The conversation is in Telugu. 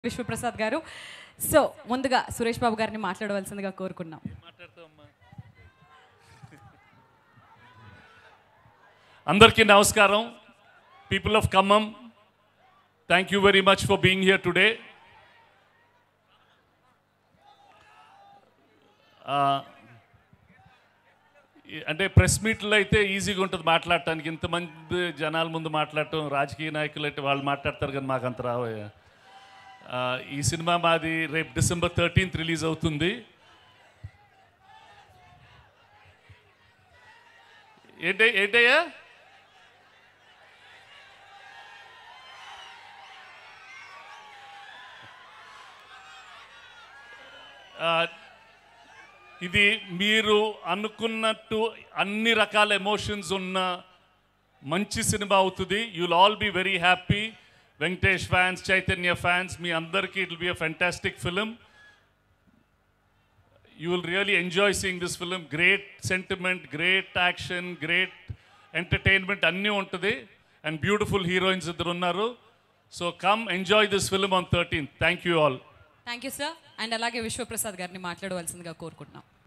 విశ్వప్రసాద్ గారు. సో ముందుగా సురేష్ బాబు గారిని మాట్లాడవలసిందిగా కోరుకున్నాం. అందరికీ నమస్కారం. People of Khammam, thank you very much for being here today. అంటే ప్రెస్ మీట్లో అయితే ఈజీగా ఉంటుంది మాట్లాడటానికి, ఇంతమంది జనాల ముందు మాట్లాడటం. రాజకీయ నాయకులు అయితే వాళ్ళు మాట్లాడతారు కానీ మాకు అంత రావయ్యా. ఈ సినిమా మాది రేపు December 13th రిలీజ్ అవుతుంది. ఏంటయ్యా ఇది మీరు అనుకున్నట్టు అన్ని రకాల ఎమోషన్స్ ఉన్న మంచి సినిమా అవుతుంది. You will all be very happy. Venkatesh fans, Chaitanya fans, మీ అందరికీ it will be a fantastic film. You will really enjoy seeing this film. Great sentiment, great action, great entertainment అన్నీ ఉంటుంది. అండ్ బ్యూటిఫుల్ హీరోయిన్స్ ఇద్దరు ఉన్నారు. So come enjoy this film on 13th. Thank you all. Thank you sir. And అలాగే విశ్వప్రసాద్ గారిని మాట్లాడవలసిందిగా కోరుకుంటున్నాం.